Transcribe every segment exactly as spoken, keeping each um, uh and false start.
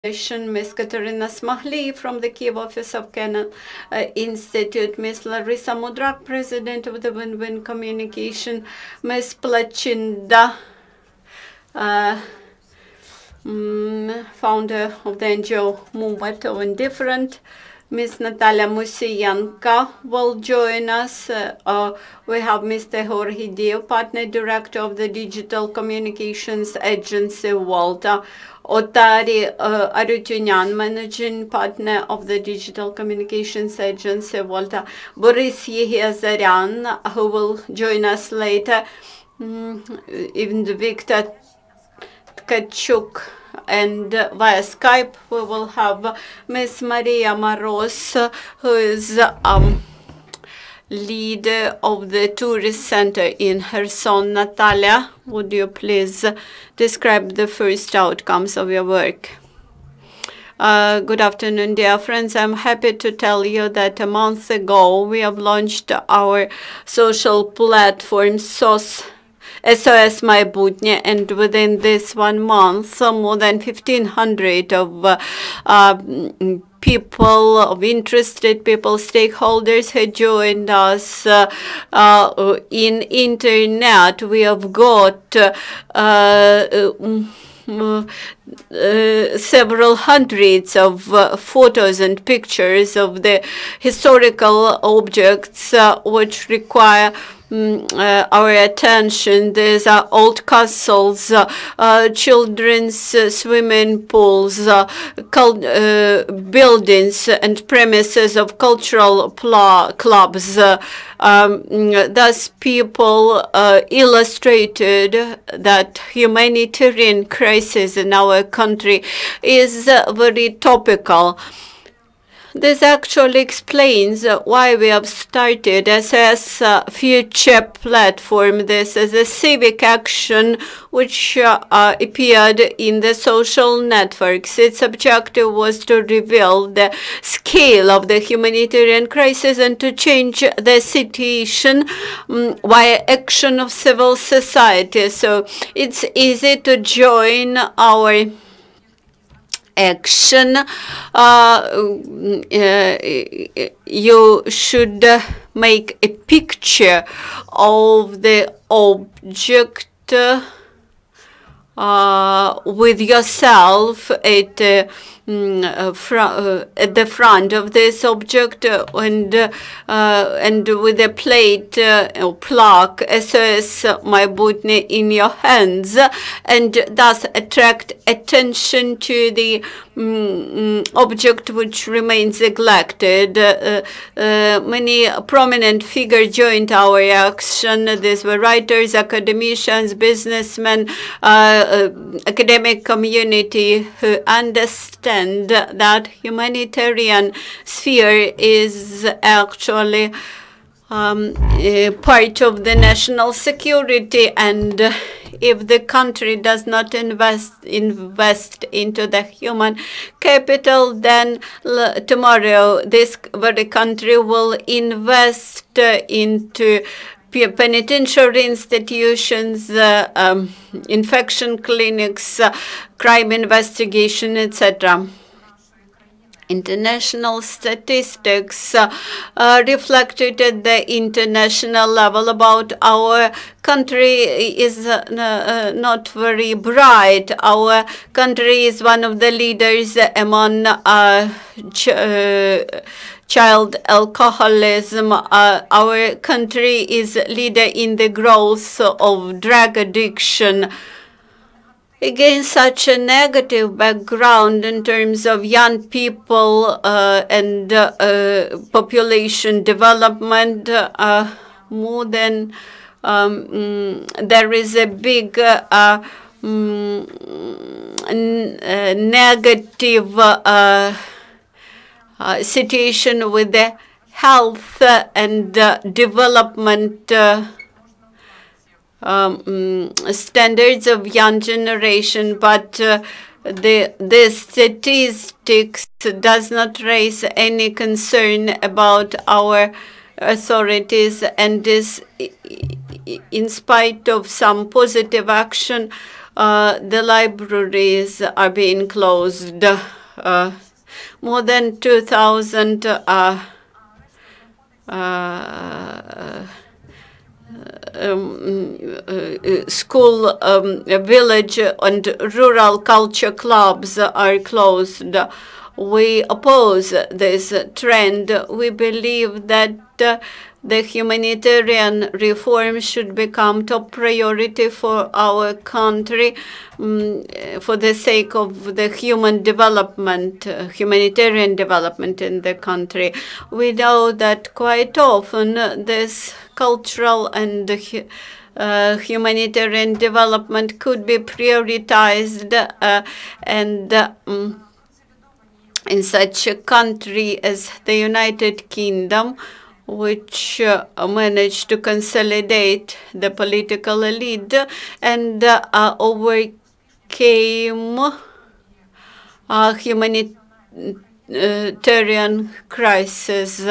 Miz Kateryna Smahlii from the Kyiv office of Kennan uh, Institute, Miz Larysa Mudrak, president of the Win-Win Communication, Miz Plachynda, uh, um, founder of the N G O Movement of Indifferent. Miz Natalia Musienko will join us. Uh, uh, we have Mister Heorhii Dieiev, partner director of the Digital Communications Agency Volta. Otari, uh, Arutyunyan, managing partner of the Digital Communications Agency Volta. Borys Ehiazarian, who will join us later. Mm, even the Viktor Tkachuk. And uh, via Skype, we will have Miz Maria Moroz, who is um, leader of the tourist center in KhersON. Natalia, would you please describe the first outcomes of your work? Uh, good afternoon, dear friends. I'm happy to tell you that a month ago we have launched our social platform SOS. SOSmaybutnie, and within this one month, uh, more than fifteen hundred of uh, uh, people, of interested people, stakeholders had joined us uh, uh, in internet. We have got uh, uh, Uh, uh, several hundreds of uh, photos and pictures of the historical objects uh, which require um, uh, our attention. These are old castles, uh, uh, children's uh, swimming pools, uh, uh, buildings and premises of cultural clubs. Uh, Um, thus, people uh, illustrated that humanitarian crisis in our country is uh, very topical. This actually explains uh, why we have started S O S uh, Future Platform. This is a civic action which uh, uh, appeared in the social networks. Its objective was to reveal the scale of the humanitarian crisis and to change the situation um, via action of civil society. So it's easy to join our action. Uh, uh, you should uh, make a picture of the object uh, with yourself at, uh, uh, uh, at the front of this object, uh, and uh, and with a plate uh, or plaque SOSmaybutnie in your hands, and thus attract attention to the um, object which remains neglected. Uh, uh, many prominent figures joined our action. These were writers, academicians, businessmen, uh, uh, academic community who understand that humanitarian sphere is actually um, uh, part of the national security, and uh, if the country does not invest invest into the human capital, then tomorrow this very country will invest uh, into penitentiary institutions, uh, um, infection clinics, uh, crime investigation, et cetera. International statistics uh, uh, reflected at the international level about our country is uh, uh, not very bright. Our country is one of the leaders among uh, ch uh, child alcoholism. Uh, our country is leader in the growth of drug addiction. Against such a negative background in terms of young people uh, and uh, uh, population development, uh, more than um, mm, there is a big uh, mm, uh, negative uh, uh, situation with the health and uh, development uh, Um, standards of young generation, but uh, the the statistics does not raise any concern about our authorities, and this in spite of some positive action uh, the libraries are being closed. Uh, more than two thousand uh, uh, Um, uh, school, um, village, and rural culture clubs are closed. We oppose this trend. We believe that uh, the humanitarian reform should become top priority for our country um, for the sake of the human development, uh, humanitarian development in the country. We know that quite often this cultural and uh, humanitarian development could be prioritized uh, and uh, um, in such a country as the United Kingdom, which uh, managed to consolidate the political elite and uh, uh, overcame a humanitarian crisis.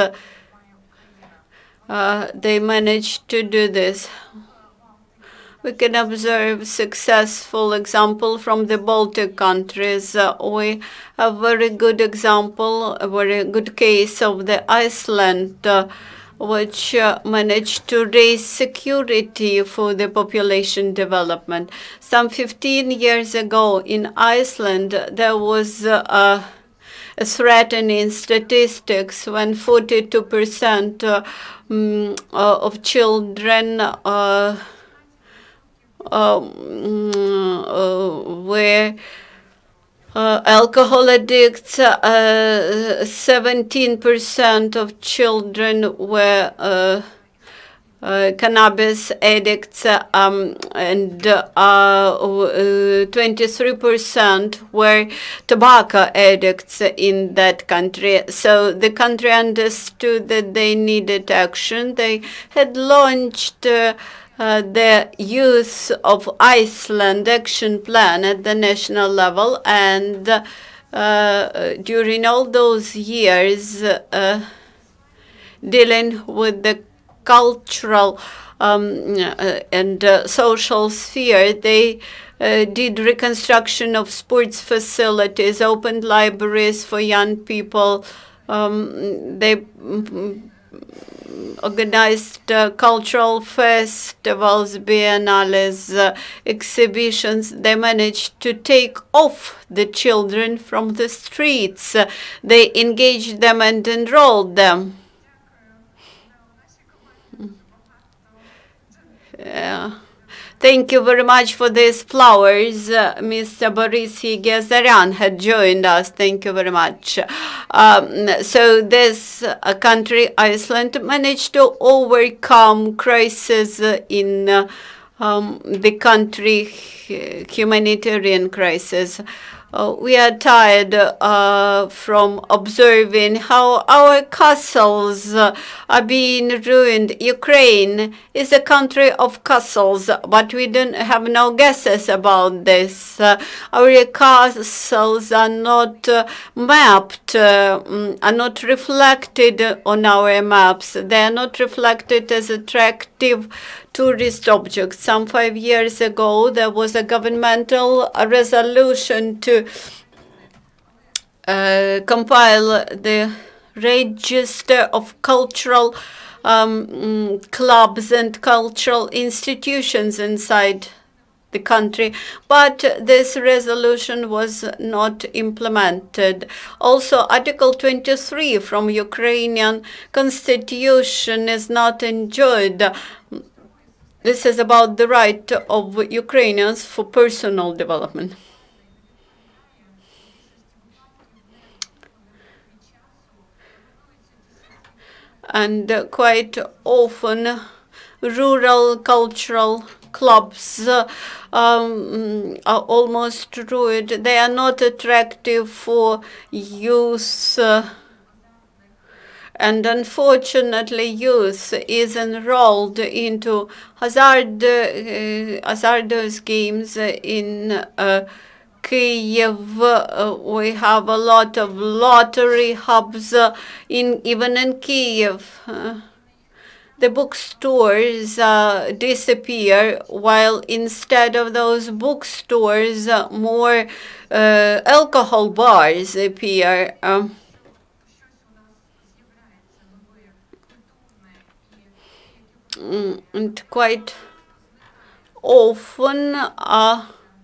Uh, they managed to do this. We can observe successful example from the Baltic countries. Uh, we have a very good example, a very good case of the Iceland, uh, which uh, managed to raise security for the population development. Some fifteen years ago in Iceland, there was uh, a threatening statistics when forty-two percent uh, um, uh, of children uh, um, uh, were uh, alcohol addicts, uh, seventeen percent of children were uh, Uh, cannabis addicts, um, and twenty-three percent uh, were tobacco addicts in that country. So the country understood that they needed action. They had launched uh, uh, the Youth of Iceland action plan at the national level, and uh, during all those years, uh, dealing with the cultural um, uh, and uh, social sphere, they uh, did reconstruction of sports facilities, opened libraries for young people. Um, they mm, organized uh, cultural festivals, biennales, uh, exhibitions. They managed to take off the children from the streets. Uh, they engaged them and enrolled them. Yeah. Thank you very much for these flowers. Uh, Mister Borys Ehiazarian had joined us. Thank you very much. Um, so this uh, country, Iceland, managed to overcome crisis in uh, um, the country, humanitarian crisis. Uh, we are tired uh, from observing how our castles uh, are being ruined. Ukraine is a country of castles, but we don't have no guesses about this. Uh, our castles are not uh, mapped, uh, are not reflected on our maps. They are not reflected as attractive tourist objects. Some five years ago, there was a governmental resolution to uh, compile the register of cultural um, clubs and cultural institutions inside the country, but this resolution was not implemented. Also, Article twenty-three from Ukrainian Constitution is not enjoyed. This is about the right of Ukrainians for personal development. And uh, quite often, rural cultural clubs uh, um, are almost ruined. They are not attractive for youth. Uh, And unfortunately, youth is enrolled into hazard, uh, hazardous games in uh, Kyiv. Uh, we have a lot of lottery hubs uh, in even in Kyiv. Uh, the bookstores uh, disappear, while instead of those bookstores, uh, more uh, alcohol bars appear. Um, and quite often, uh,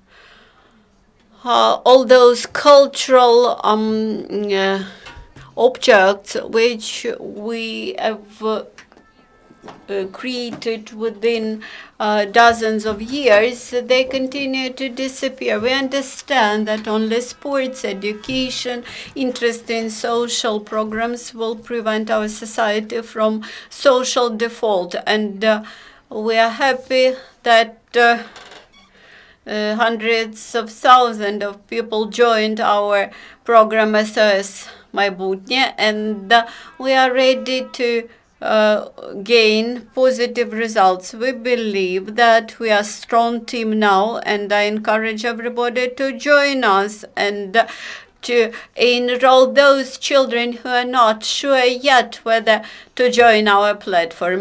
uh, all those cultural um, uh, objects which we have uh, Uh, created within uh, dozens of years, they continue to disappear. We understand that only sports, education, interest in social programs will prevent our society from social default. And uh, we are happy that uh, uh, hundreds of thousands of people joined our program SOSmaybutnie, and uh, we are ready to Uh, gain positive results. We believe that we are a strong team now, and I encourage everybody to join us and uh, to enroll those children who are not sure yet whether to join our platform.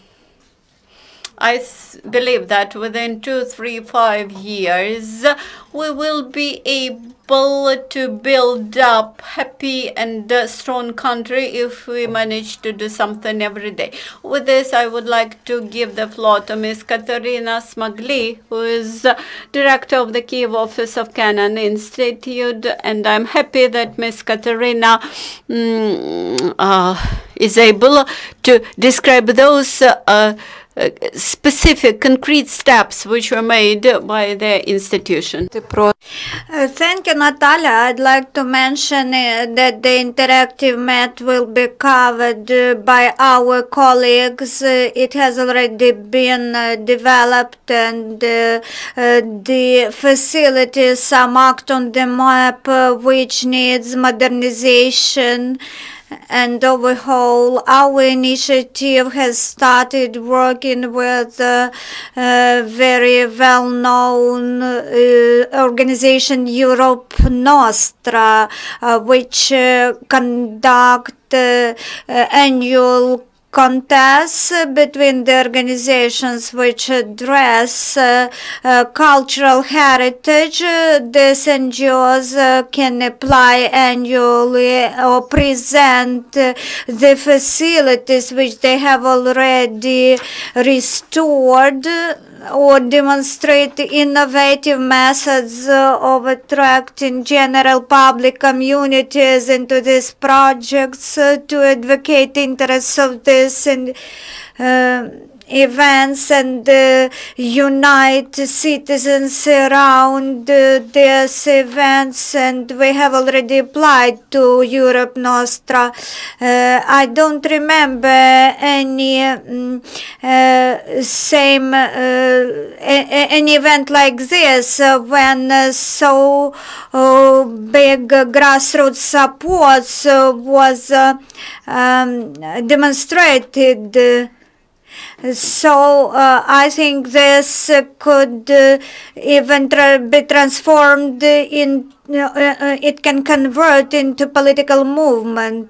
I believe that within two, three, five years, we will be able to build up happy and uh, strong country if we manage to do something every day. With this, I would like to give the floor to Miz Kateryna Smahlii, who is uh, director of the Kyiv office of Kennan Institute, and I'm happy that Miz Kateryna mm, uh, is able to describe those uh, Uh, specific, concrete steps which were made by the institution. Uh, thank you, Natalia. I'd like to mention uh, that the interactive map will be covered uh, by our colleagues. Uh, it has already been uh, developed, and uh, uh, the facilities are marked on the map uh, which needs modernization and overhaul. Our initiative has started working with a uh, uh, very well-known uh, organization, Europa-Nostra, uh, which uh, conduct uh, uh, annual contests between the organizations which address uh, uh, cultural heritage. These N G Os uh, can apply annually or present uh, the facilities which they have already restored, or demonstrate innovative methods uh, of attracting general public communities into these projects uh, to advocate the interests of this and uh, events and uh, unite citizens around uh, these events, and we have already applied to Europa-Nostra. Uh, I don't remember any um, uh, same uh, an event like this uh, when uh, so uh, big grassroots support uh, was uh, um, demonstrated. So uh, I think this uh, could uh, even tra be transformed in, uh, uh, it can convert into political movement.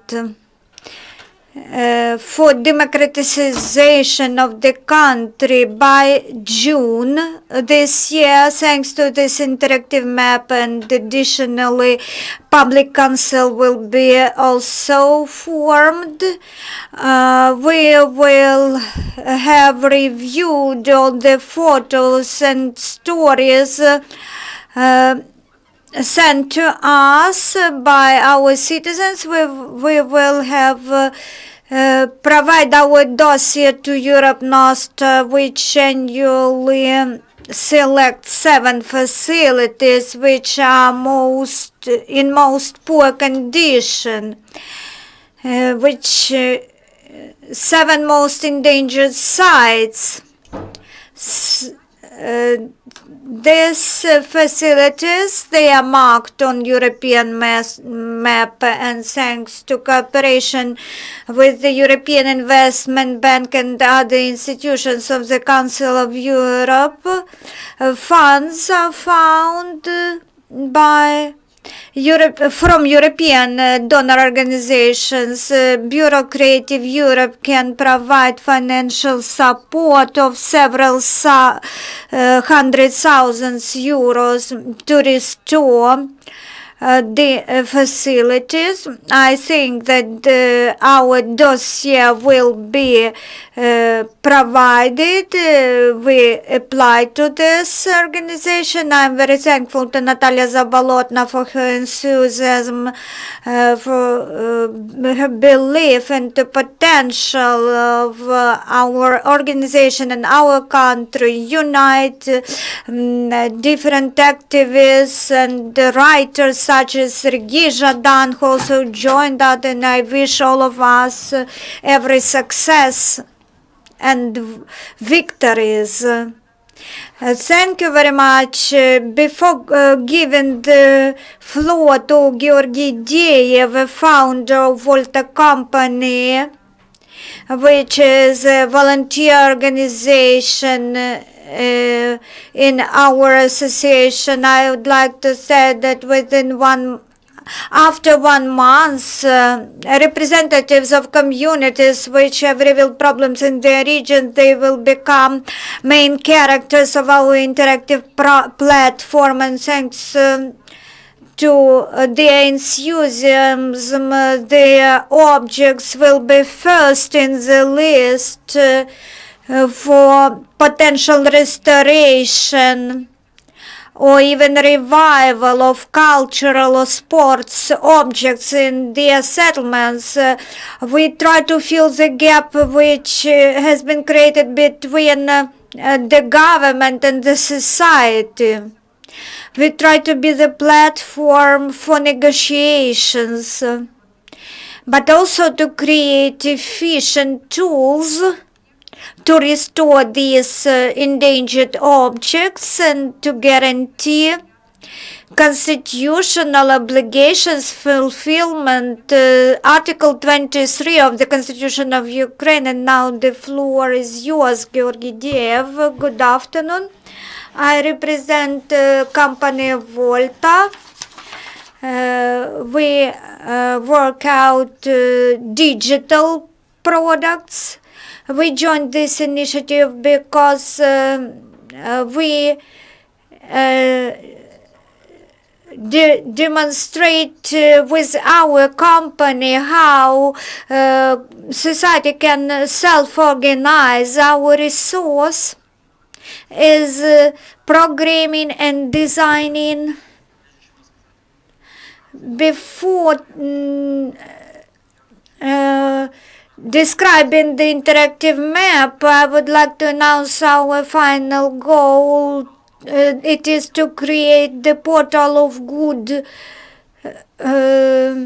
Uh, for democratization of the country by June this year, thanks to this interactive map, and additionally public council will be also formed. Uh, we will have reviewed all the photos and stories uh, sent to us by our citizens. We, we will have uh, uh, provide our dossier to Europa-Nostra, which annually select seven facilities which are most in most poor condition, uh, which uh, seven most endangered sites. S uh, These uh, facilities, they are marked on European map, and thanks to cooperation with the European Investment Bank and other institutions of the Council of Europe, uh, funds are found by Europe, from European uh, donor organizations, uh, Bureau Creative Europe can provide financial support of several uh, hundred thousands euros to restore Uh, the uh, facilities. I think that uh, our dossier will be uh, provided. Uh, we apply to this organization. I'm very thankful to Natalia Zabolotna for her enthusiasm, uh, for uh, her belief in the potential of uh, our organization and our country, unite um, different activists and writers such as Sergei Zhadan, who also joined that, and I wish all of us uh, every success and victories. Uh, thank you very much. Uh, before uh, giving the floor to Heorhii Dieiev, founder of Volta company, which is a volunteer organization uh, in our association, I would like to say that within one After one month, uh, representatives of communities which have revealed problems in their region, they will become main characters of our interactive pro platform, and thanks um, to uh, their enthusiasm, uh, their objects will be first in the list uh, uh, for potential restoration or even revival of cultural or sports objects in their settlements. Uh, we try to fill the gap which uh, has been created between uh, uh, the government and the society. We try to be the platform for negotiations, uh, but also to create efficient tools to restore these uh, endangered objects and to guarantee constitutional obligations fulfillment. Uh, Article twenty-three of the Constitution of Ukraine. And now the floor is yours, Heorhii Dieiev. Good afternoon. I represent uh, company Volta. Uh, we uh, work out uh, digital products. We joined this initiative because uh, uh, we uh, de demonstrate uh, with our company how uh, society can self-organize. Our resource is uh, programming and designing. Before mm, uh, describing the interactive map, I would like to announce our final goal. Uh, it is to create the portal of good uh,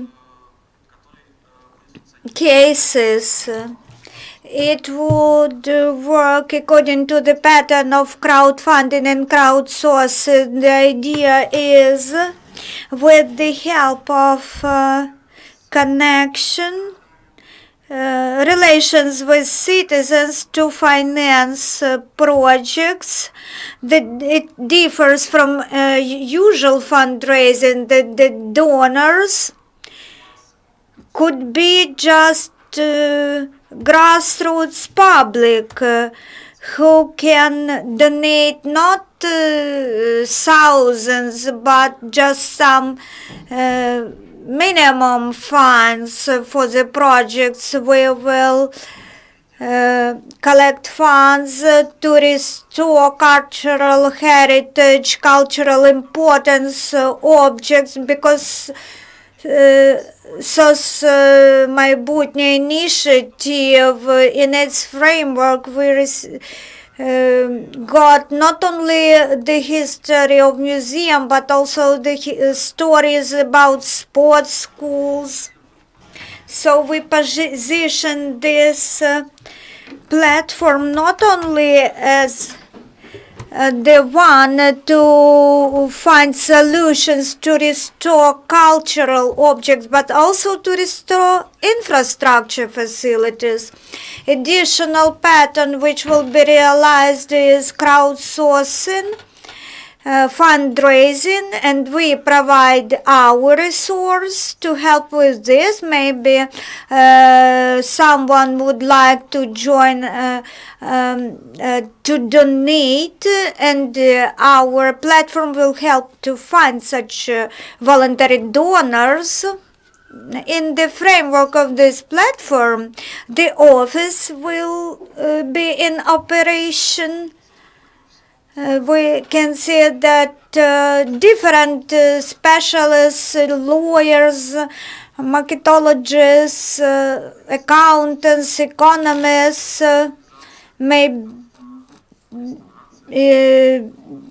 cases. It would work according to the pattern of crowdfunding and crowdsourcing. The idea is, with the help of uh, connection, Uh, relations with citizens to finance uh, projects, that it differs from uh, usual fundraising. That the donors could be just uh, grassroots public uh, who can donate not uh, thousands but just some uh, minimum funds for the projects. We will uh, collect funds to restore cultural heritage, cultural importance uh, objects, because uh, SOSmaybutnie initiative, uh, in its framework, we Uh, got not only the history of museum but also the uh, stories about sports schools. So we position this uh, platform not only as uh, the one to find solutions to restore cultural objects, but also to restore infrastructure facilities. Additional pattern which will be realized is crowdsourcing. uh, fundraising, and we provide our resource to help with this. Maybe uh, someone would like to join uh, um, uh, to donate, and uh, our platform will help to find such uh, voluntary donors. In the framework of this platform, the office will uh, be in operation. Uh, we can see that uh, different uh, specialists, uh, lawyers, marketologists, uh, accountants, economists uh, may uh,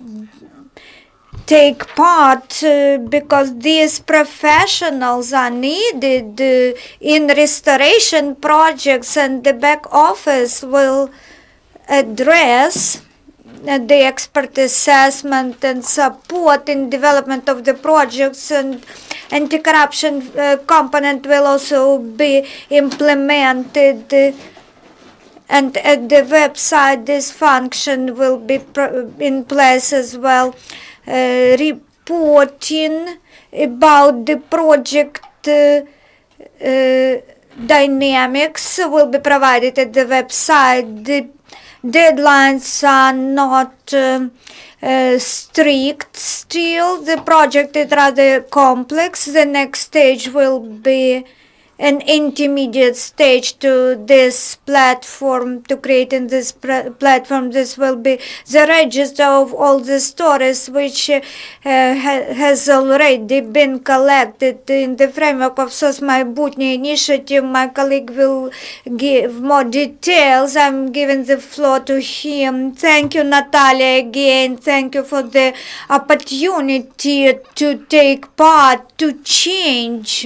take part uh, because these professionals are needed uh, in restoration projects, and the back office will address uh, the expert assessment and support in development of the projects, and anti-corruption uh, component will also be implemented. Uh, and at the website this function will be in place as well. Uh, reporting about the project uh, uh, dynamics will be provided at the website. The deadlines are not uh, uh, strict still. The project is rather complex. The next stage will be an intermediate stage to this platform, to creating this platform. This will be the register of all the stories which uh, ha has already been collected in the framework of SOSmaybutnie initiative. My colleague will give more details. I'm giving the floor to him. Thank you, Natalia, again. Thank you for the opportunity to take part, to change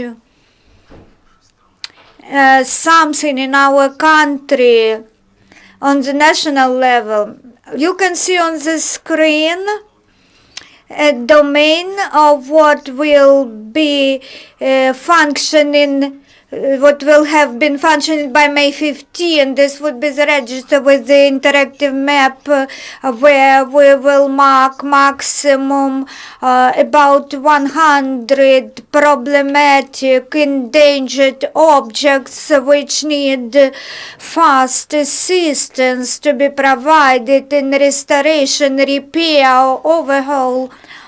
Uh, something in our country on the national level. You can see on the screen a domain of what will be uh, functioning, uh, what will have been functioning by May fifteenth. This would be the register with the interactive map uh, where we will mark maximum uh, about one hundred problematic endangered objects which need fast assistance to be provided in restoration, repair, or overhaul.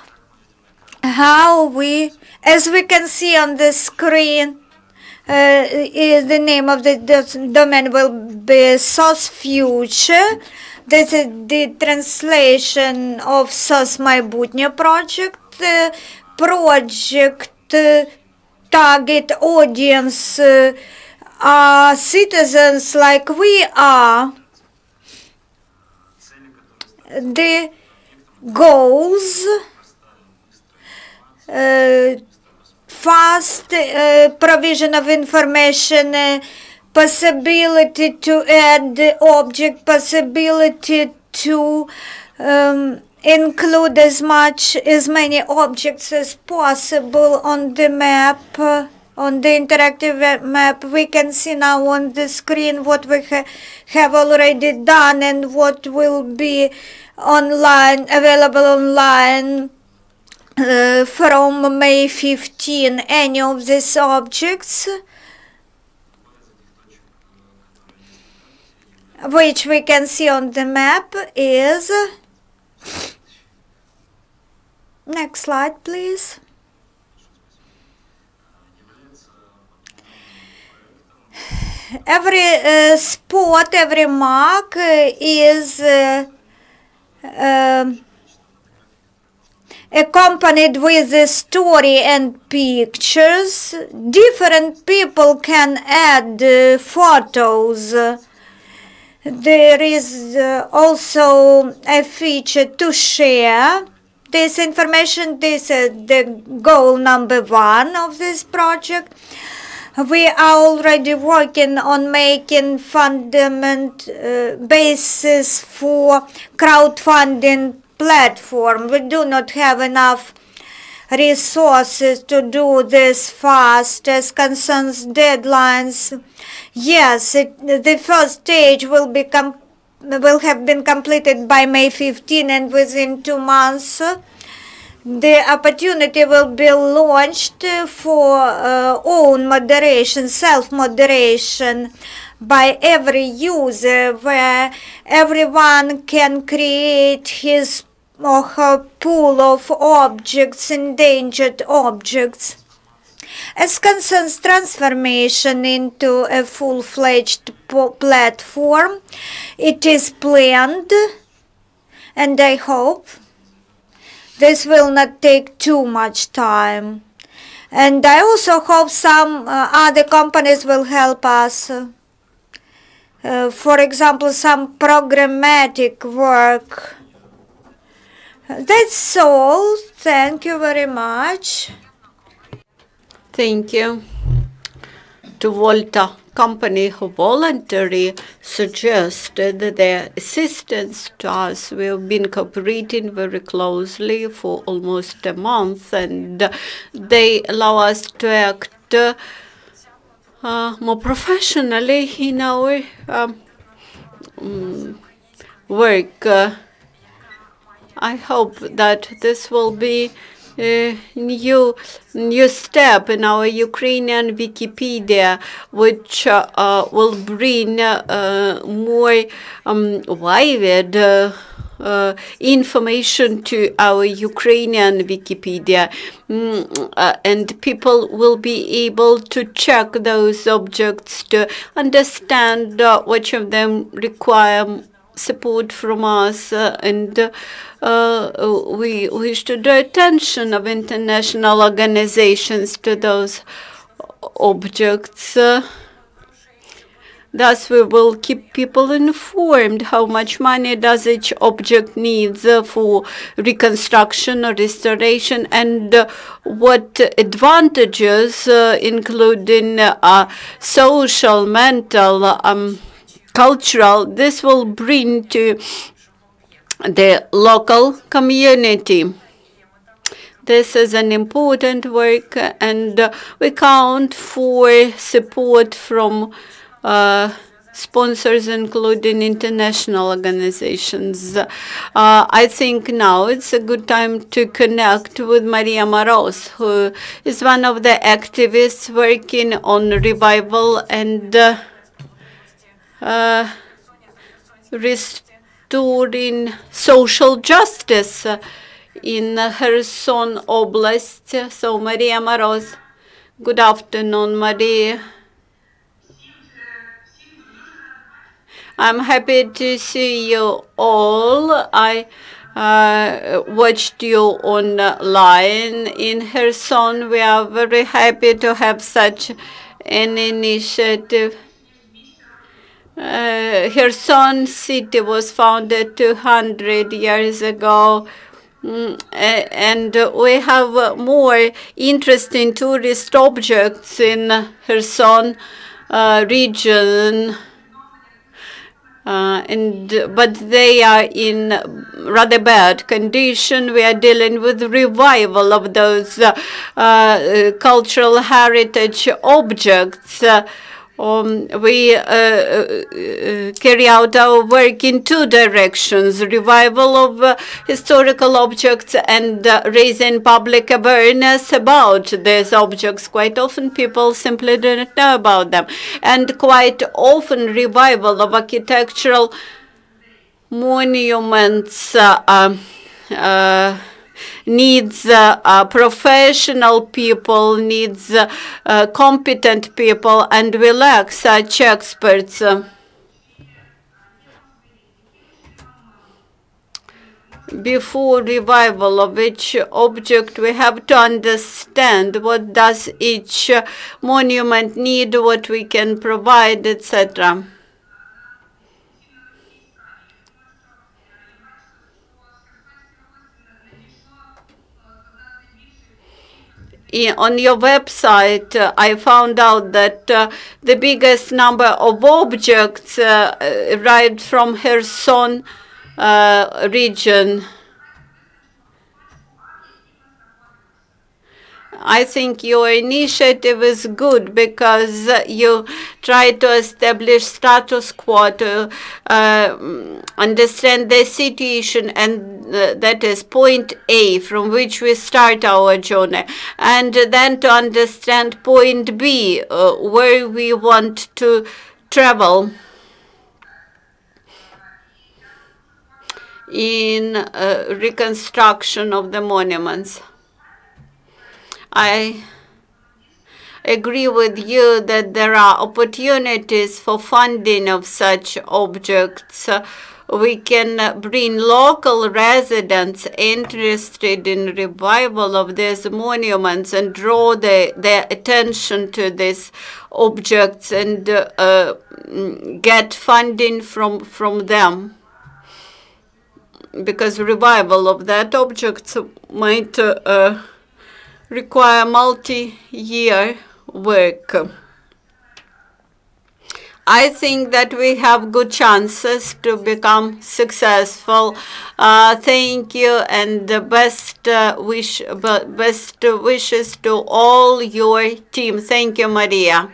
How we, as we can see on the screen, Uh, is the name of the domain will be SOSfuture. This is the translation of SOSmaybutnie project. The project uh, target audience uh, are citizens like we are. The goals uh, fast uh, provision of information, uh, possibility to add the object, possibility to um, include as much, as many objects as possible on the map, uh, on the interactive map. We can see now on the screen what we ha have already done and what will be online, available online. Uh, from May fifteenth, any of these objects which we can see on the map is, next slide please, every uh, spot, every mark uh, is uh, um, accompanied with a story and pictures. Different people can add uh, photos. There is uh, also a feature to share this information. This is the goal number one of this project. We are already working on making fundament uh, basis for crowdfunding platform. We do not have enough resources to do this fast as concerns deadlines. Yes, it, the first stage will be com will have been completed by May fifteenth, and within two months the opportunity will be launched for uh, own moderation, self-moderation by every user, where everyone can create his or her pool of objects, endangered objects. As concerns transformation into a full-fledged platform, it is planned, and I hope this will not take too much time. And I also hope some uh, other companies will help us. Uh, for example, some programmatic work. That's all. Thank you very much. Thank you to Volta company who voluntarily suggested their assistance to us. We have been cooperating very closely for almost a month, and they allow us to act uh, more professionally in our um, um, work. Uh, I hope that this will be a new, new step in our Ukrainian Wikipedia, which uh, uh, will bring uh, more um, wide uh, uh, information to our Ukrainian Wikipedia. Mm, uh, and people will be able to check those objects to understand uh, which of them require support from us, uh, and uh, uh, we wish to draw attention of international organizations to those objects. Uh, thus, we will keep people informed how much money does each object needs uh, for reconstruction or restoration, and uh, what advantages, uh, including uh, social, mental, um, cultural, this will bring to the local community. This is an important work, and uh, we count for support from uh, sponsors, including international organizations. Uh, I think now it's a good time to connect with Maria Moroz, who is one of the activists working on revival and uh, Uh, restoring social justice uh, in KhersON Oblast. So, Maria Moroz, good afternoon, Maria. I'm happy to see you all. I uh, watched you online in KhersON. We are very happy to have such an initiative. Uh, KhersON city was founded two hundred years ago, mm, and we have more interesting tourist objects in KhersON uh, region, uh, and but they are in rather bad condition. We are dealing with revival of those uh, uh, cultural heritage objects. Uh, Um, we uh, uh, carry out our work in two directions: revival of uh, historical objects and uh, raising public awareness about these objects. Quite often people simply do not know about them, and quite often revival of architectural monuments uh, uh, uh, needs uh, uh, professional people, needs uh, uh, competent people, and we lack such experts. Uh, before revival of each object, we have to understand what does each uh, monument need, what we can provide, et cetera. On your website, uh, I found out that uh, the biggest number of objects uh, arrived from KhersON uh, region. I think your initiative is good because you try to establish status quo, to uh, understand the situation, and uh, that is point A from which we start our journey, and then to understand point B, uh, where we want to travel in uh, reconstruction of the monuments. I agree with you that there are opportunities for funding of such objects. We can bring local residents interested in revival of these monuments and draw the, their attention to these objects and uh, get funding from, from them. Because revival of that object might uh, require multi-year work. I think that we have good chances to become successful. Uh, thank you, and the best uh, wish, best wishes to all your team. Thank you, Maria.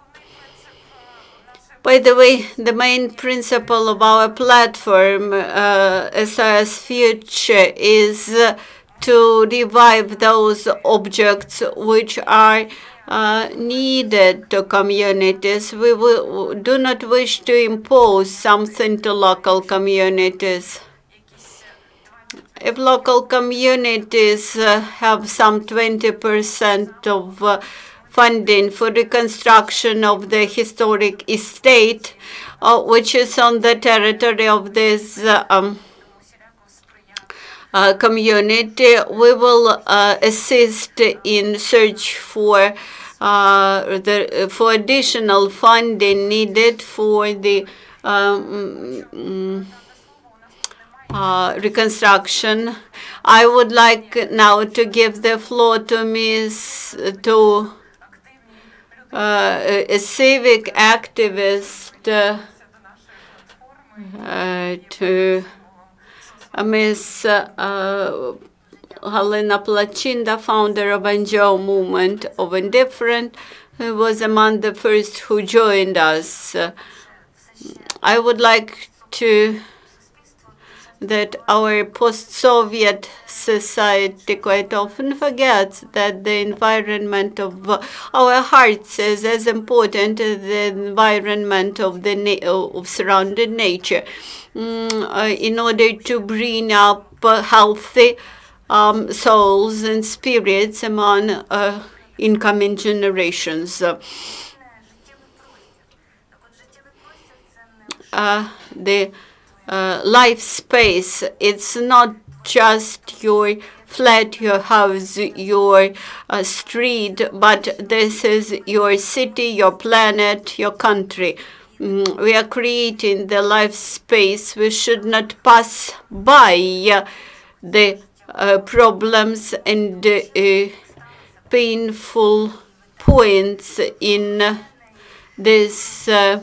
By the way, the main principle of our platform, uh, S O S Future, is uh, to revive those objects which are uh, needed to communities. We will, do not wish to impose something to local communities. If local communities uh, have some twenty percent of uh, funding for reconstruction of the historic estate, uh, which is on the territory of this uh, um, uh, community, we will uh, assist in search for uh, the for additional funding needed for the um, uh, reconstruction. I would like now to give the floor to Miz to. Uh, a civic activist, uh, uh, to uh, Miz Uh, Halyna Plachynda, founder of N G O movement of Indifferent, who was among the first who joined us. Uh, I would like to that our post-Soviet society quite often forgets that the environment of uh, our hearts is as important as the environment of the na of surrounding nature. Mm, uh, in order to bring up uh, healthy um, souls and spirits among uh, incoming generations. Uh, uh, the Uh, life space, it's not just your flat, your house, your uh, street, but this is your city, your planet, your country. Mm, we are creating the life space. We should not pass by uh, the uh, problems and uh, painful points in uh, this uh,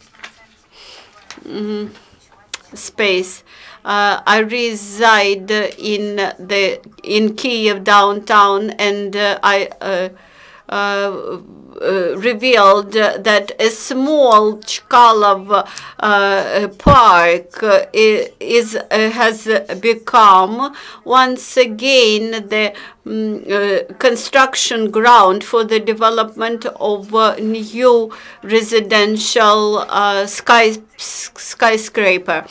mm, space. Uh, I reside in the in Kyiv downtown, and uh, I uh, uh, uh, revealed that a small Chkalov uh, park uh, is uh, has become once again the um, uh, construction ground for the development of uh, new residential uh, sky skyscraper.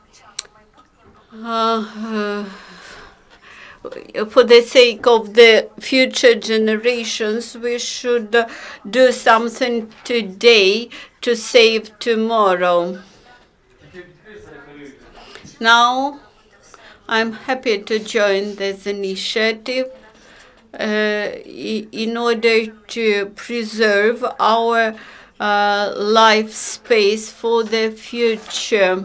Uh, uh, for the sake of the future generations, we should uh, do something today to save tomorrow. Now, I'm happy to join this initiative uh, in order to preserve our uh, life space for the future.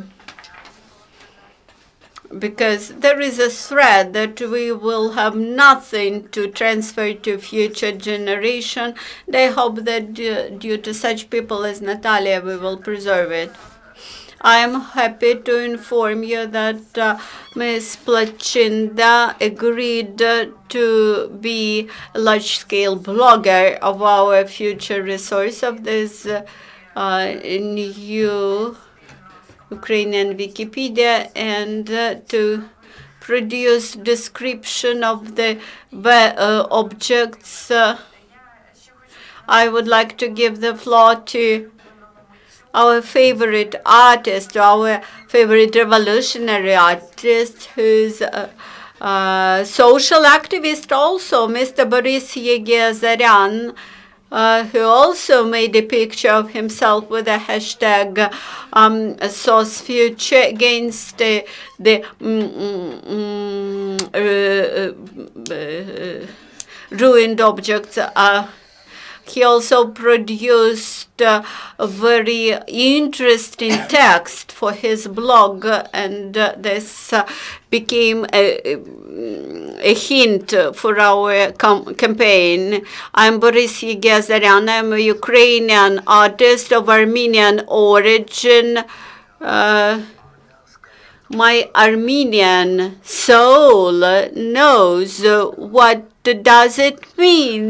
Because there is a threat that we will have nothing to transfer to future generation. They hope that due, due to such people as Natalia, we will preserve it. I'm happy to inform you that uh, Miz Plachynda agreed uh, to be a large-scale blogger of our future resource of this uh, uh, new Ukrainian Wikipedia, and uh, to produce description of the uh, objects. Uh, I would like to give the floor to our favorite artist, our favorite revolutionary artist, who's a, a social activist also, Mister Borys Ehiazarian, uh, who also made a picture of himself with a hashtag um, SOSFuture against uh, the mm, mm, uh, uh, ruined objects. Uh, He also produced uh, a very interesting text for his blog, and uh, this uh, became a, a hint for our campaign. I'm Borys Ehiazarian. I'm a Ukrainian artist of Armenian origin. Uh, my Armenian soul knows what does it mean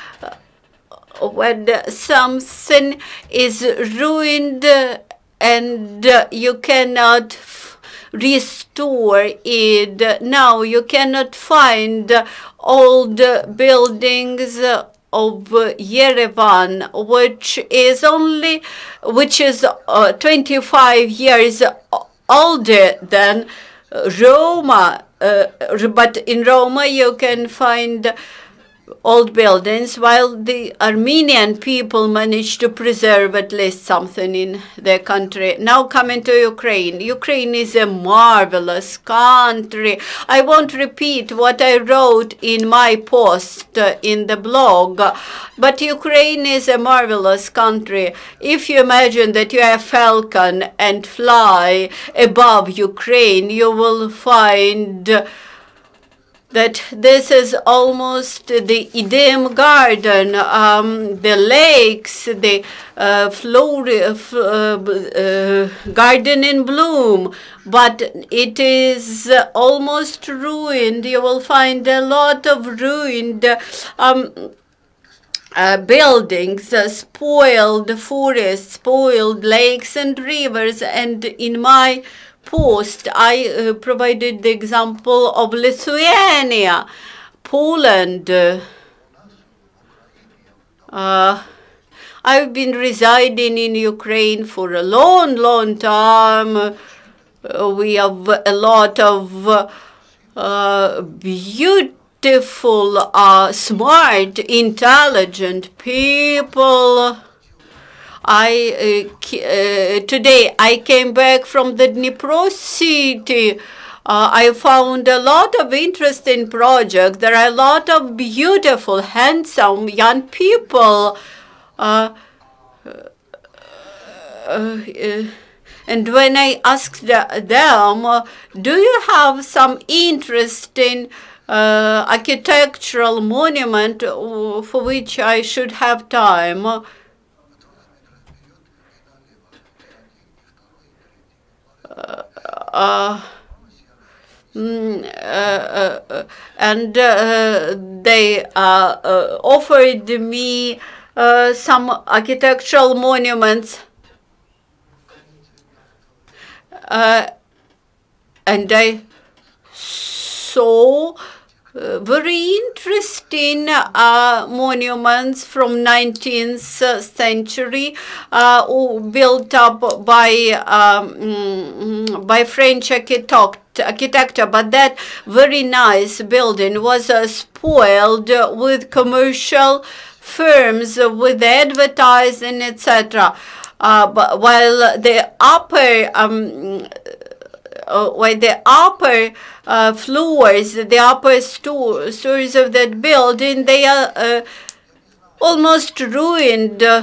when something is ruined and you cannot restore it. Now you cannot find old buildings of Yerevan, which is only, which is uh, twenty-five years older than Roma. Uh, but in Roma you can find old buildings, while the Armenian people managed to preserve at least something in their country. Now coming to Ukraine. Ukraine is a marvelous country. I won't repeat what I wrote in my post in the blog, but Ukraine is a marvelous country. If you imagine that you are a falcon and fly above Ukraine, you will find that this is almost the Eden garden, um, the lakes, the uh, flora, uh, uh, garden in bloom, but it is almost ruined. You will find a lot of ruined um, uh, buildings, uh, spoiled forests, spoiled lakes and rivers, and in my post, I uh, provided the example of Lithuania, Poland. Uh, I've been residing in Ukraine for a long, long time. Uh, we have a lot of uh, beautiful, uh, smart, intelligent people. I uh, uh, today I came back from the Dnipro city. Uh, I found a lot of interesting projects. There are a lot of beautiful, handsome young people. Uh, uh, uh, and when I asked them, do you have some interesting uh, architectural monument for which I should have time? Uh, mm, uh, uh, and uh, they uh, uh, offered me uh, some architectural monuments, uh, and I saw Uh, very interesting uh, monuments from nineteenth century uh, built up by um, by French architect, architecture, but that very nice building was uh, spoiled with commercial firms, uh, with advertising, et cetera. Uh, but while the upper um, uh, while the upper uh, floors, the upper sto stories of that building, they are uh, almost ruined. Uh,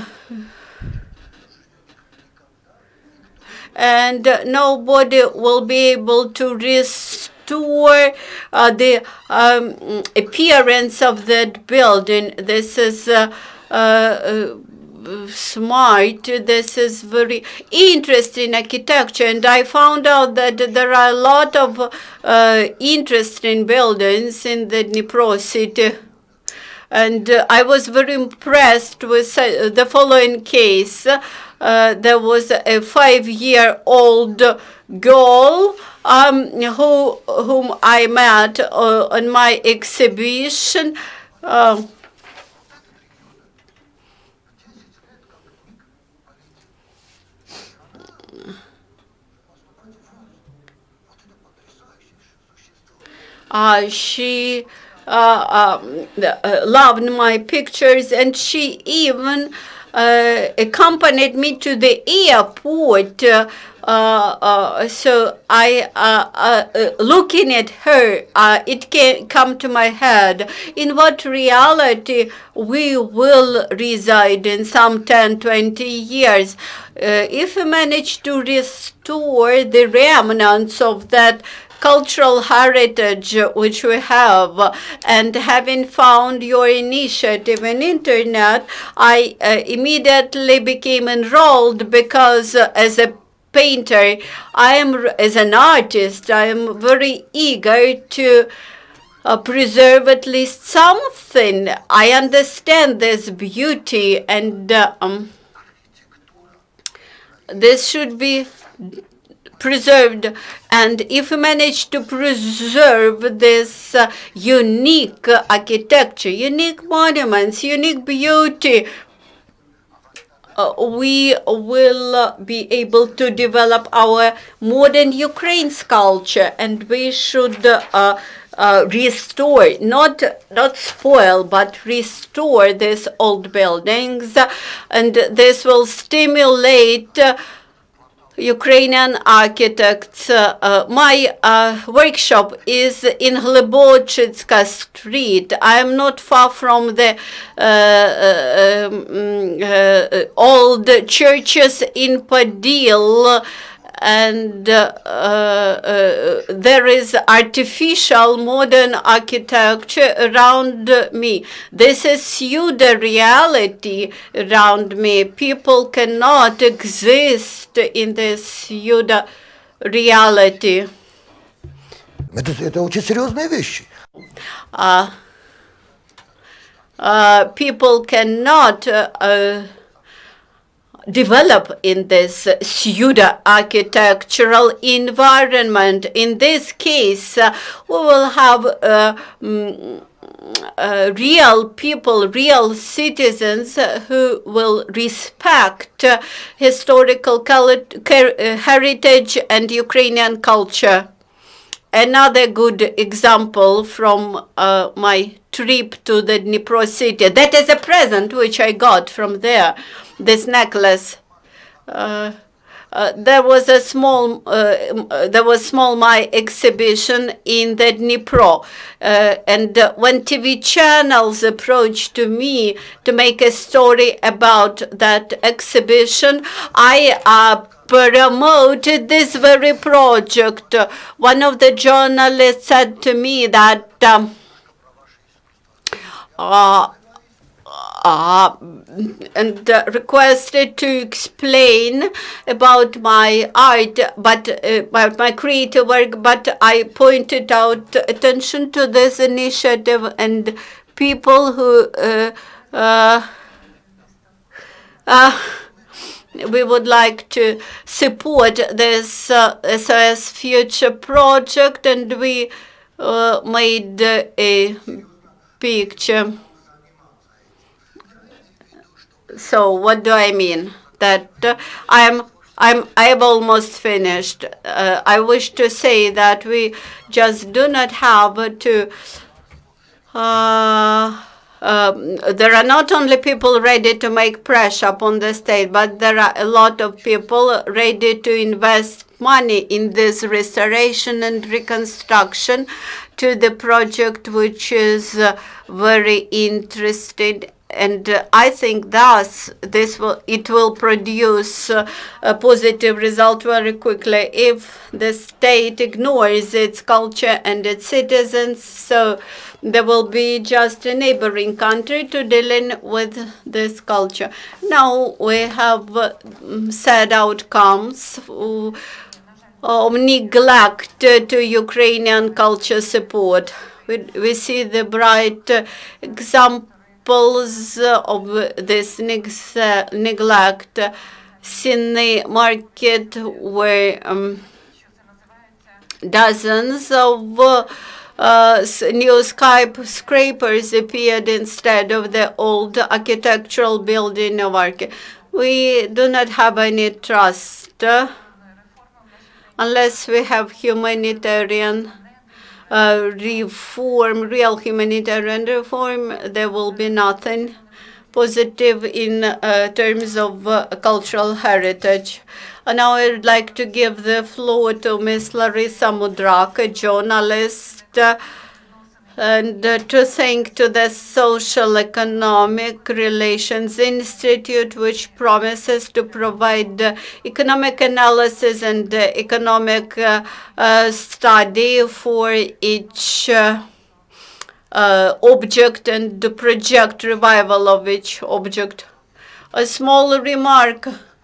and uh, nobody will be able to restore uh, the um, appearance of that building. This is uh, uh, smart. This is very interesting architecture, and I found out that there are a lot of uh, interesting buildings in the Dnipro city. And uh, I was very impressed with uh, the following case. Uh, there was a five-year-old girl um, who, whom I met uh, on my exhibition. Uh, uh, she Uh, um, uh, loved my pictures, and she even uh, accompanied me to the airport. Uh, uh, so I, uh, uh, looking at her, uh, it can come to my head, in what reality we will reside in some ten, twenty years. Uh, if we manage to restore the remnants of that cultural heritage which we have, and having found your initiative on internet, I uh, immediately became enrolled, because uh, as a painter, I am, as an artist, I am very eager to uh, preserve at least something. I understand this beauty, and uh, um, this should be preserved. And if we manage to preserve this uh, unique uh, architecture, unique monuments, unique beauty, uh, we will uh, be able to develop our modern Ukraine culture, and we should uh, uh, restore, not not spoil, but restore these old buildings, and this will stimulate uh, Ukrainian architects. Uh, uh, my uh, workshop is in Hlebochitska Street. I am not far from the uh, uh, um, uh, old churches in Podil, and uh, uh, there is artificial modern architecture around me. This is pseudo reality around me. People cannot exist in this pseudo reality. Это, это очень серьезные вещи. Uh, uh, people cannot uh, uh, develop in this pseudo-architectural environment. In this case, uh, we will have uh, mm, uh, real people, real citizens uh, who will respect uh, historical heritage and Ukrainian culture. Another good example from uh, my trip to the Dnipro city. That is a present which I got from there. This necklace. Uh, uh, there was a small, uh, there was small my exhibition in the Dnipro, uh, and uh, when T V channels approached to me to make a story about that exhibition, I uh, promoted this very project. One of the journalists said to me that. Um, uh, Uh, and uh, requested to explain about my art, but uh, about my creative work, but I pointed out attention to this initiative, and people who uh, uh, uh, we would like to support this uh, S O S Future project, and we uh, made uh, a picture. So what do I mean? That uh, I'm I'm I've almost finished. Uh, I wish to say that we just do not have to. Uh, um, there are not only people ready to make pressure upon the state, but there are a lot of people ready to invest money in this restoration and reconstruction to the project, which is uh, very interesting And uh, I think thus this will it will produce uh, a positive result very quickly. If the state ignores its culture and its citizens, so there will be just a neighboring country to dealing with this culture. Now we have uh, sad outcomes uh, of neglect uh, to Ukrainian culture support. We, we see the bright uh, example of this neglect. In the market where um, dozens of uh, uh, new skyscrapers appeared instead of the old architectural building of Arki. We do not have any trust uh, unless we have humanitarian Uh, reform, real humanitarian reform. There will be nothing positive in uh, terms of uh, cultural heritage. And now I would like to give the floor to Miz Larysa Mudrak, a journalist, uh, and uh, to thank to the Social Economic Relations Institute, which promises to provide uh, economic analysis and uh, economic uh, uh, study for each uh, uh, object and the project revival of each object. A small remark.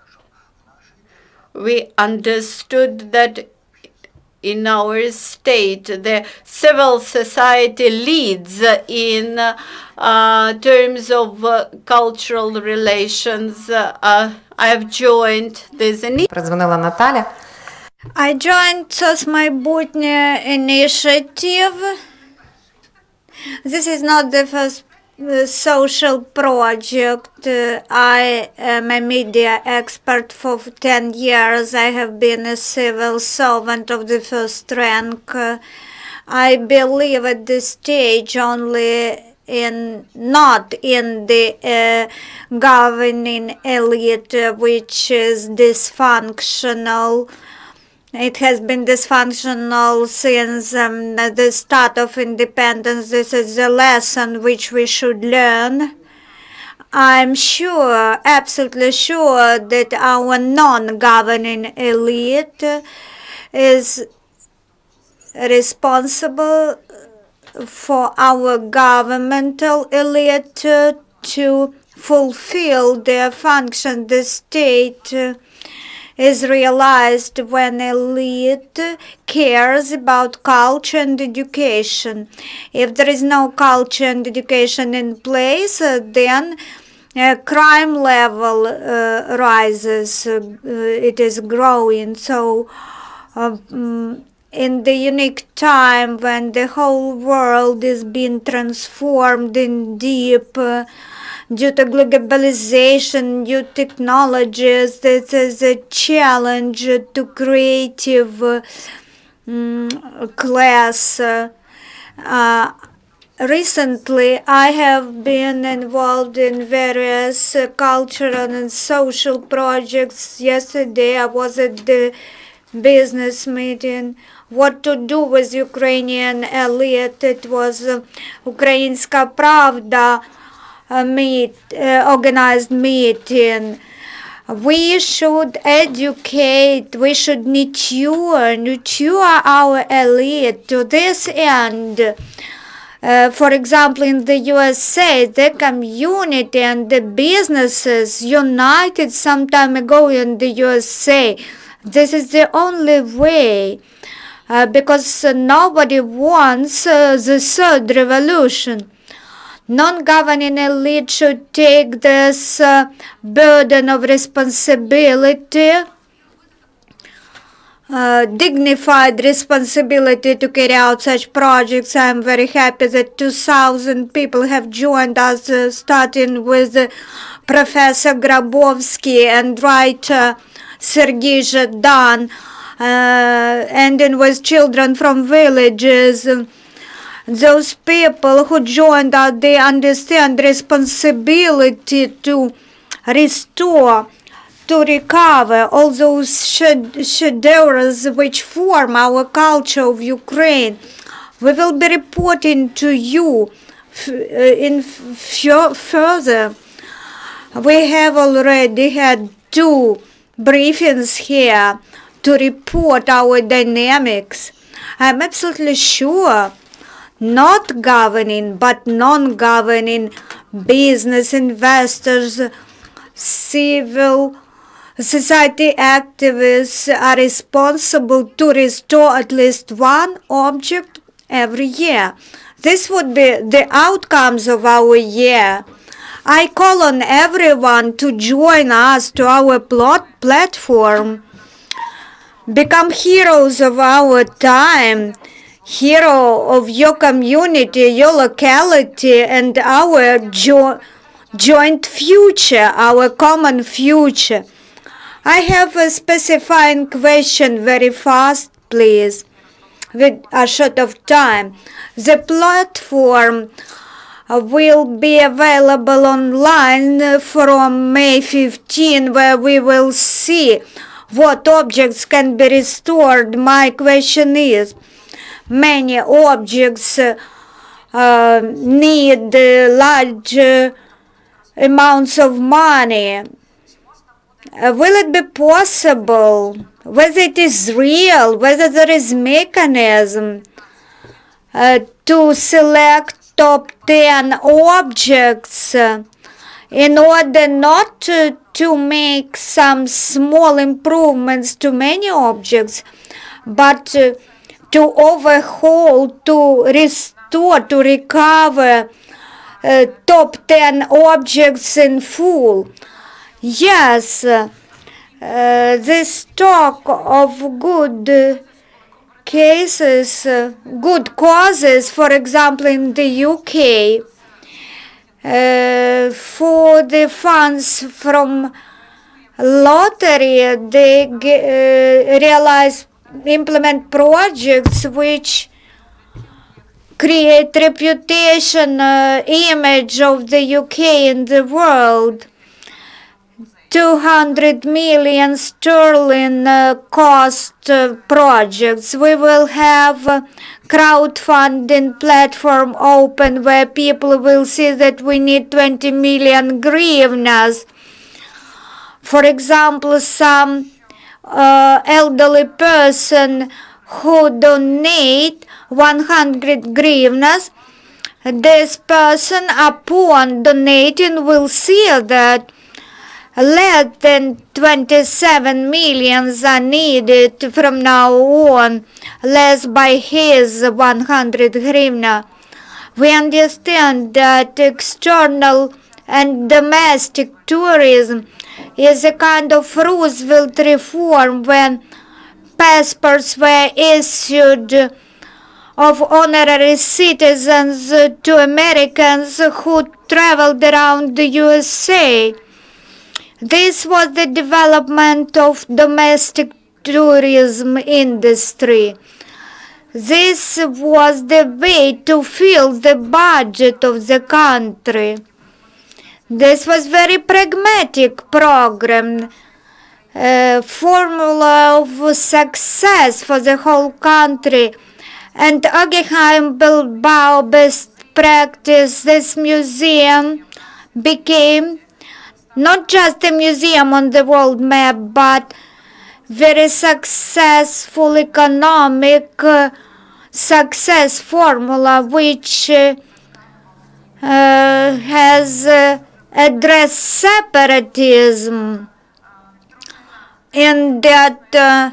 We understood that in our state, the civil society leads in uh, terms of uh, cultural relations. Uh, I have joined this initiative. I joined SOSmaybutnie initiative. This is not the first uh, social project. Uh, I am a media expert for ten years. I have been a civil servant of the first rank. Uh, I believe at this stage only in not in the uh, governing elite, uh, which is dysfunctional. It has been dysfunctional since um, the start of independence. This is the lesson which we should learn. I'm sure, absolutely sure, that our non-governing elite is responsible for our governmental elite to fulfill their function. The state is realized when elite cares about culture and education. If there is no culture and education in place, uh, then uh, crime level uh, rises. Uh, it is growing. So uh, in the unique time when the whole world is being transformed in deep uh, due to globalization, new technologies, this is a challenge to creative um, class. Uh, recently, I have been involved in various uh, cultural and social projects. Yesterday, I was at the business meeting. What to do with Ukrainian elite? It was uh, Ukrainska Pravda. A meet, uh, organized meeting. We should educate, we should nurture, nurture our elite to this end. Uh, for example, in the U S A, the community and the businesses united some time ago in the U S A. This is the only way, uh, because uh, nobody wants uh, the third revolution. Non-governing elite should take this uh, burden of responsibility, uh, dignified responsibility to carry out such projects. I'm very happy that two thousand people have joined us, uh, starting with uh, Professor Grabowski and writer Sergei Zhadan, uh, ending with children from villages. Those people who joined us, they understand responsibility to restore, to recover all those shadowers which form our culture of Ukraine. We will be reporting to you in further, we have already had two briefings here to report our dynamics. I'm absolutely sure not governing but non-governing business, investors, civil society activists are responsible to restore at least one object every year. This would be the outcomes of our year. I call on everyone to join us to our plot platform. Become heroes of our time, hero of your community, your locality, and our jo joint future, our common future. I have a specifying question very fast, please, with a short of time. The platform will be available online from May fifteenth, where we will see what objects can be restored. My question is, many objects uh, need uh, large uh, amounts of money. Uh, will it be possible, whether it is real, whether there is mechanism uh, to select top ten objects uh, in order not to, to make some small improvements to many objects, but uh, to overhaul, to restore, to recover uh, top ten objects in full? Yes, uh, this talk of good uh, cases, uh, good causes, for example, in the U K, uh, for the funds from lottery, they uh, realize, implement projects which create reputation, uh, image of the U K in the world. two hundred million sterling uh, cost uh, projects. We will have a crowdfunding platform open where people will see that we need twenty million hryvnias. For example, some uh, elderly person who donate one hundred hryvnias, this person upon donating will see that less than twenty-seven millions are needed from now on, less by his one hundred hryvnia. We understand that external and domestic tourism is a kind of Roosevelt reform when passports were issued of honorary citizens to Americans who traveled around the U S A. This was the development of domestic tourism industry. This was the way to fill the budget of the country. This was very pragmatic program, a formula of success for the whole country. And Guggenheim Bilbao best practice, this museum became not just a museum on the world map, but very successful economic uh, success formula, which uh, uh, has uh, addressed separatism in that uh,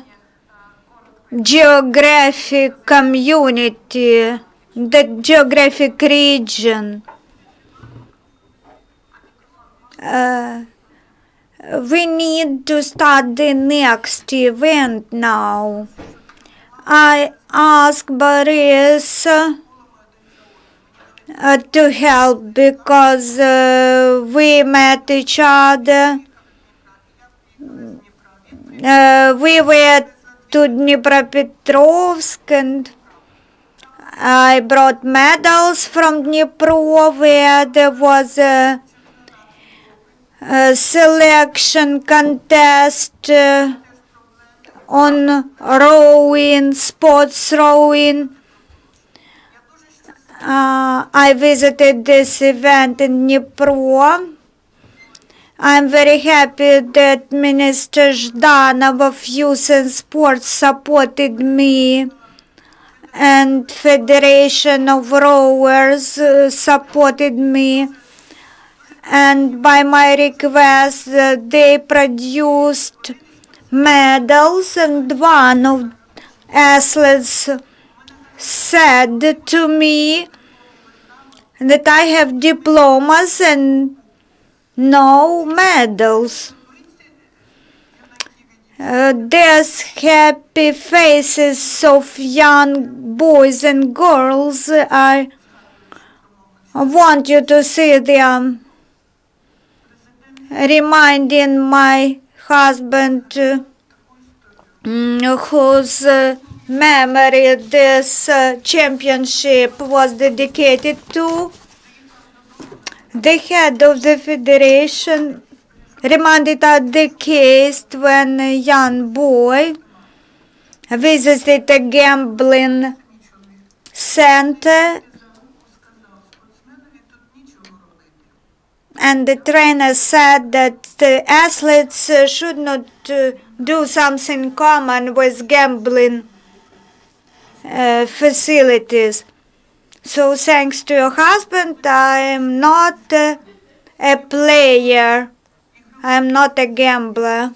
geographic community, that geographic region. Uh, we need to start the next event now. I asked Borys uh, to help because uh, we met each other. Uh, we were to Dnipropetrovsk and I brought medals from Dnipro where there was a A selection contest uh, on rowing, sports rowing. Uh, I visited this event in Dnipro. I'm very happy that Minister Zhdanov of Youth and Sports supported me, and Federation of Rowers uh, supported me, and by my request uh, they produced medals, and one of athletes said to me that I have diplomas and no medals. Uh, there's happy faces of young boys and girls. I want you to see them, reminding my husband uh, whose uh, memory this uh, championship was dedicated to. The head of the federation reminded us the case when a young boy visited a gambling center, and the trainer said that the athletes should not uh, do something common with gambling uh, facilities. So thanks to your husband, I am not uh, a player. I am not a gambler.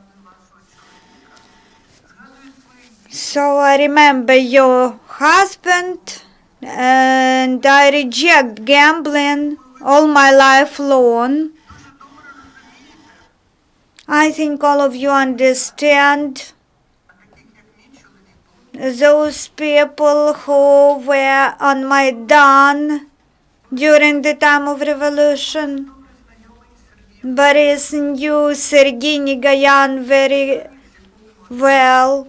So I remember your husband, and I reject gambling all my life long. I think all of you understand those people who were on Maidan during the time of revolution. Borys knew Sergei Negayan very well.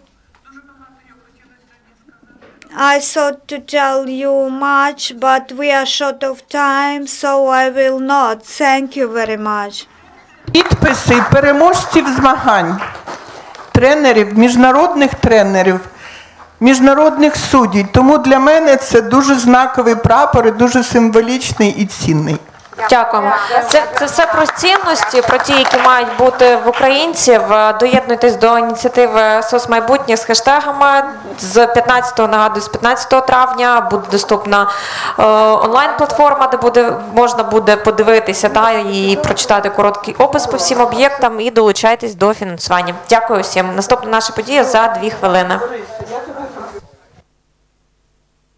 I thought to tell you much, but we are short of time, so I will not. Thank you very much. Підписи переможців змагань, тренерів, міжнародних тренерів, міжнародних суддів. Тому для мене це дуже знаковий прапор і дуже символічний і цінний. Дякуємо. Це, це все про цінності, про ті, які мають бути в українців. Доєднуйтесь до ініціативи «SOSmaybutnie» з хештегами. З п'ятнадцятого, нагадую, з п'ятнадцятого травня буде доступна е, онлайн-платформа, де буде, можна буде подивитися та, і прочитати короткий опис по всім об'єктам і долучайтесь до фінансування. Дякую всім. Наступна наша подія за дві хвилини.